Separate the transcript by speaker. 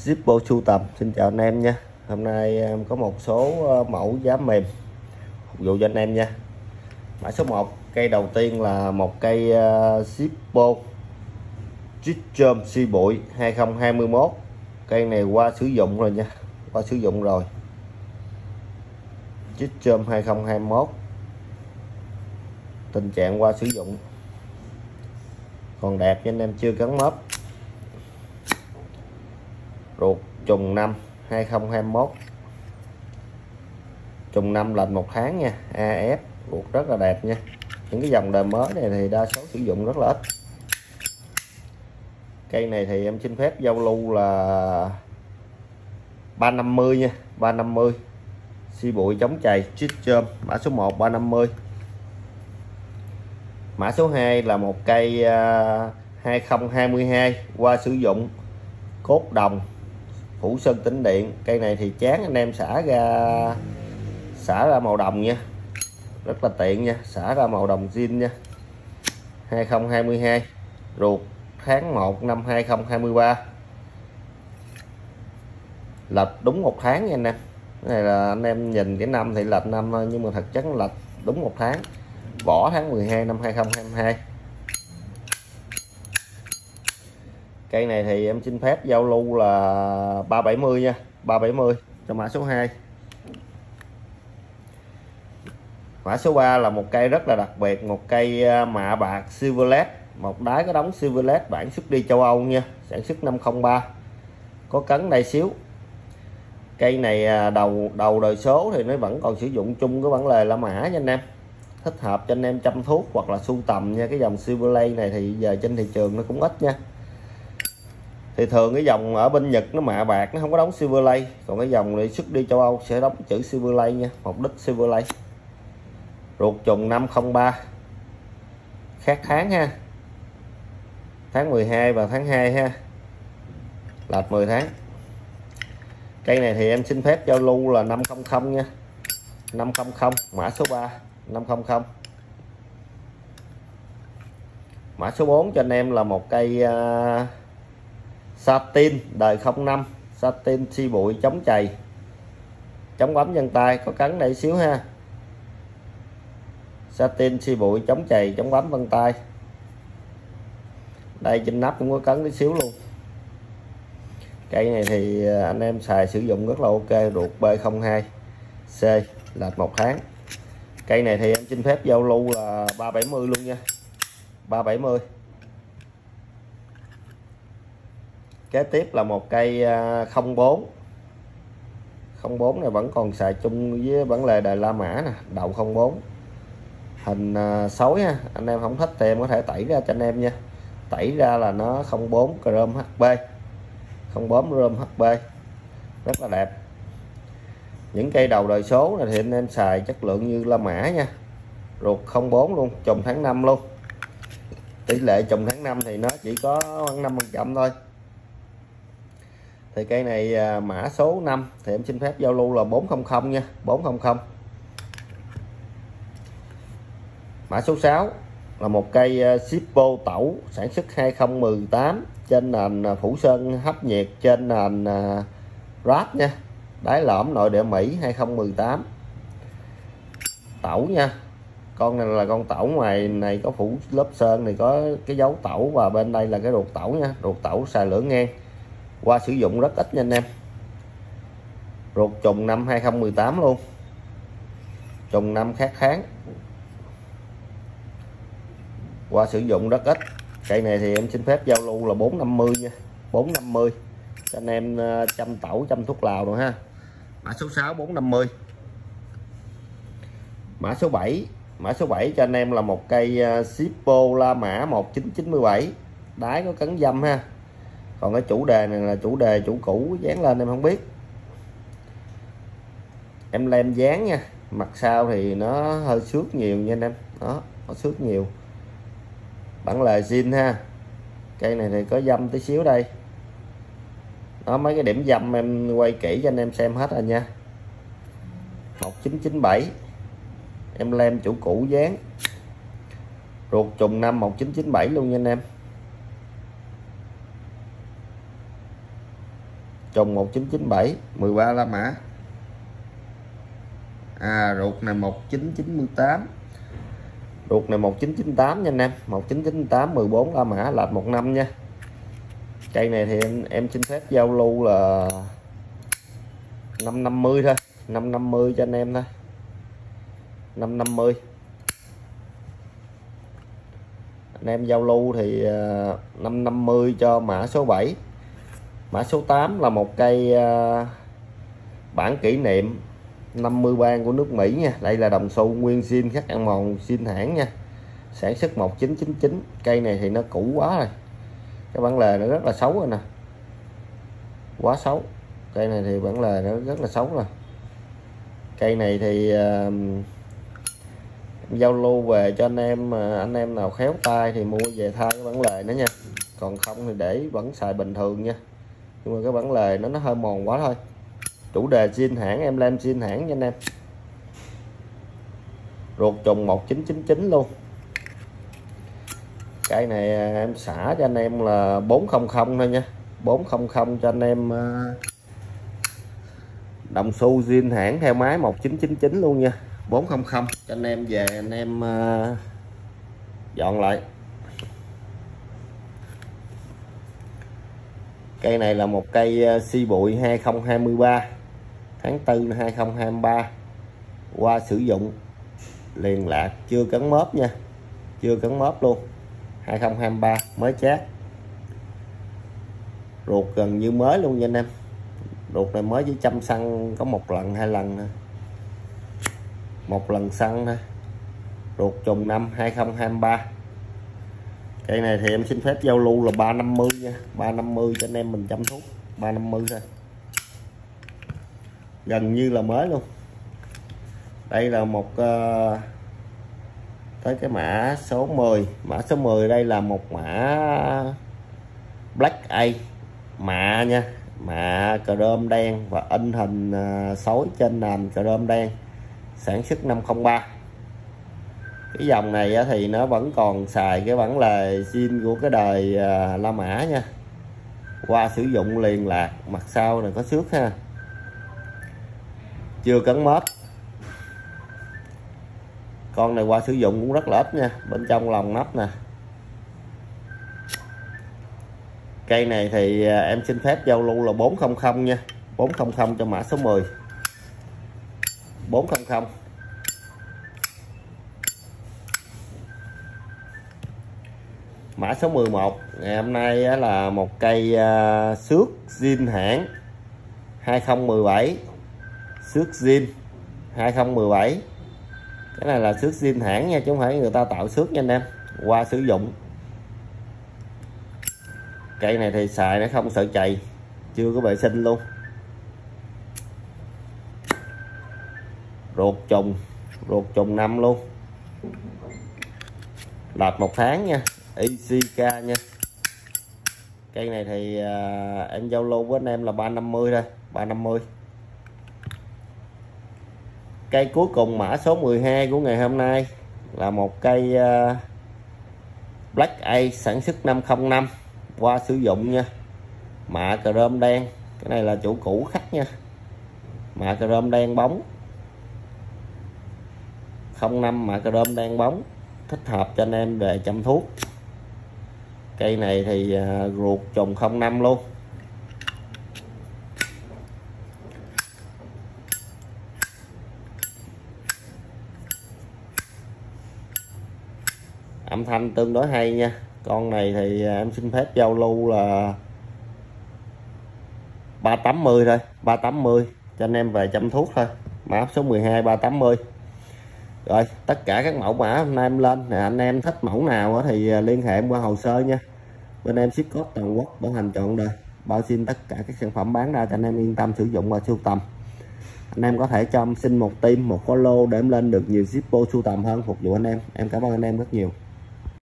Speaker 1: Zippo sưu tầm. Xin chào anh em nha. Hôm nay em có một số mẫu giá mềm phục vụ cho anh em nha. Mã số 1, cây đầu tiên là một cây Zippo Tritium xi bụi 2021. Cây này qua sử dụng rồi nha, qua sử dụng rồi. Tritium 2021, tình trạng qua sử dụng còn đẹp nha anh em, chưa cắn mớp. Ruột trùng năm 2021, trùng năm lệnh 1 tháng nha. AF ruột rất là đẹp nha. Những cái dòng đời mới này thì đa số sử dụng rất là ít. Cây này thì em xin phép giao lưu là 350 nha, 350 xi bụi chống chày Tritium. Mã số 1 350. Mã số 2 là một cây 2022 qua sử dụng, cốt đồng, phủ sơn tĩnh điện. Cây này thì chán anh em xả ra màu đồng nha, rất là tiện nha, xả ra màu đồng zin nha. 2022, ruột tháng 1 năm 2023, lệch đúng 1 tháng nha anh em. Cái này là anh em nhìn cái năm thì lệch năm thôi, nhưng mà thật chất lệch đúng 1 tháng. Vỏ tháng 12 năm 2022. Cây này thì em xin phép giao lưu là 370 nha, 370 cho mã số 2. Mã số 3 là một cây rất là đặc biệt, một cây mạ bạc Silverlet, một đáy có đóng Silverlet, bản xuất đi châu Âu nha, sản xuất 503, có cấn đây xíu. Cây này đầu đời số thì nó vẫn còn sử dụng chung cái bản lề La Mã nha anh em, thích hợp cho anh em chăm thuốc hoặc là sưu tầm nha. Cái dòng Silverlet này thì giờ trên thị trường nó cũng ít nha. Thì thường cái dòng ở bên Nhật nó mạ bạc, nó không có đóng Silverlet, còn cái dòng này xuất đi châu Âu sẽ đóng chữ Silverlet nha, mục đích Silverlet. Ruột trùng 503, khác tháng ha, tháng 12 và tháng 2 ha, lệch 10 tháng. Cây này thì em xin phép giao lưu là 500 nha, 500. Mã số 3 500. Mã số 4 cho anh em là một cây satin đời 05, satin xi bụi chống chày, chống bấm chân tay, có cấn đây xíu ha. Satin xi bụi chống chày, chống bấm vân tay. Đây trên nắp cũng có cấn tí xíu luôn. Cây này thì anh em xài sử dụng rất là ok. Ruột B02 C, lệch 1 tháng. Cây này thì em xin phép giao lưu là 370 luôn nha, 370. Kế tiếp là một cây 04. 04 này vẫn còn xài chung với bản lề đời La Mã nè, đầu 04, hình sói ha. Anh em không thích thì em có thể tẩy ra cho anh em nha. Tẩy ra là nó 04 chrome HB, 04 chrome HB, rất là đẹp. Những cây đầu đời số này thì anh em xài chất lượng như La Mã nha. Ruột 04 luôn, trùng tháng 5 luôn. Tỷ lệ trùng tháng 5 thì nó chỉ có khoảng 5% thôi. Thì cây này mã số 5 thì em xin phép giao lưu là 400 nha, 400. Mã số 6 là một cây Zippo tẩu, sản xuất 2018, trên nền phủ sơn hấp nhiệt, trên nền ráp nha, đáy lõm nội địa Mỹ 2018. Tẩu nha. Con này là con tẩu, ngoài này có phủ lớp sơn này có cái dấu tẩu, và bên đây là cái ruột tẩu nha. Ruột tẩu xài lửa ngang, qua sử dụng rất ít nha anh em. Ruột trùng năm 2018 luôn, trùng năm khác tháng, qua sử dụng rất ít. Cây này thì em xin phép giao lưu là 450 nha, 450 cho anh em chăm tẩu, chăm thuốc lào rồi ha. Mã số 6 450. Mã số 7, mã số 7 cho anh em là một cây Zippo La Mã 1997, đáy có cấn dăm ha. Còn cái chủ đề này là chủ đề chủ cũ, dán lên em không biết, em lem dán nha. Mặt sau thì nó hơi xước nhiều nha anh em, đó, nó xước nhiều. Bản lề zin ha. Cây này thì có dăm tí xíu đây đó, mấy cái điểm dăm em quay kỹ cho anh em xem hết rồi nha. 1997, em lem chủ cũ dán. Ruột trùng năm 1997 luôn nha anh em. trùng 1997 13 La Mã. Ruột này 1998, ruột này 1998 nha anh em, 1998 14 La Mã, lệch 1 năm nha. Cây này thì em xin phép giao lưu là 550 thôi, 550 cho anh em thôi, 550. Anh em giao lưu thì 550 cho mã số 7. Mã số 8 là một cây bản kỷ niệm 50 bang của nước Mỹ nha. Đây là đồng xu nguyên zin, khắc ăn mòn zin hãng nha, sản xuất 1999. Cây này thì nó cũ quá rồi, cái bản lề nó rất là xấu rồi nè, quá xấu. Cây này thì bản lề nó rất là xấu rồi. Cây này thì giao lưu về cho anh em nào khéo tay thì mua về thay cái bản lề nữa nha, còn không thì để vẫn xài bình thường nha, nhưng mà cái bản lề nó hơi mòn quá thôi. Chủ đề zin hãng, em lên zin hãng nha anh em. Ruột trùng 1999 luôn. Cây này em xả cho anh em là 400 thôi nha, 400 cho anh em đồng xu zin hãng theo máy 1999 luôn nha, 400 cho anh em về anh em dọn lại. Cây này là một cây si bụi 2023 tháng 4 2023, qua sử dụng liền lạc, chưa cấn mớp nha, chưa cấn mớp luôn, 2023 mới chát. Ruột gần như mới luôn nha anh em. Ruột này mới chỉ chăm xăng có 1 lần 2 lần thôi, 1 lần xăng thôi. Ruột trùng năm 2023. Cây này thì em xin phép giao lưu là 350 nha, 350 cho anh em mình chăm thuốc, 350 thôi, gần như là mới luôn. Đây là một tới cái mã số 10. Mã số 10 đây là một mã Black A mạ nha, mạ chrome đen và in hình sói trên nền chrome đen, sản xuất 503. Cái dòng này thì nó vẫn còn xài cái bản lề zin của cái đời La Mã nha, qua sử dụng liền lạc, mặt sau này có xước ha, chưa cấn mớp. Con này qua sử dụng cũng rất là ít nha, bên trong lòng nắp nè. Cây này thì em xin phép giao lưu là 400 nha, 400 cho mã số 10, 400. Mã số 11 ngày hôm nay là một cây xước zin hãng 2017, xước zin 2017. Cái này là xước zin hãng nha, chứ không phải người ta tạo xước nha anh em, qua sử dụng. Cây này thì xài nó không sợ chày, chưa có vệ sinh luôn. Ruột trùng năm luôn, lệch 1 tháng nha, ICK nha. Cây này thì em giao lưu với anh em là 350 thôi, 350. Cây cuối cùng mã số 12 của ngày hôm nay là một cây Black A sản xuất 505, qua sử dụng nha, mạ chrome đen. Cái này là chủ cũ khắc nha, mạ chrome đen bóng 05, mạ chrome đen bóng, thích hợp cho anh em để chăm thuốc. Cây này thì ruột trùng 05 luôn. Âm thanh tương đối hay nha. Con này thì em xin phép giao lưu là 380 thôi, 380 cho anh em về chăm thuốc thôi. Mã số 12 380. Rồi tất cả các mẫu mã hôm nay em lên nè, anh em thích mẫu nào thì liên hệ qua hồ sơ nha. Bên em ship code toàn quốc, bảo hành trọn đời, bao xin tất cả các sản phẩm bán ra cho anh em yên tâm sử dụng và sưu tầm. Anh em có thể cho em xin một tim, một follow để em lên được nhiều shippo sưu tầm hơn phục vụ anh em. Em cảm ơn anh em rất nhiều.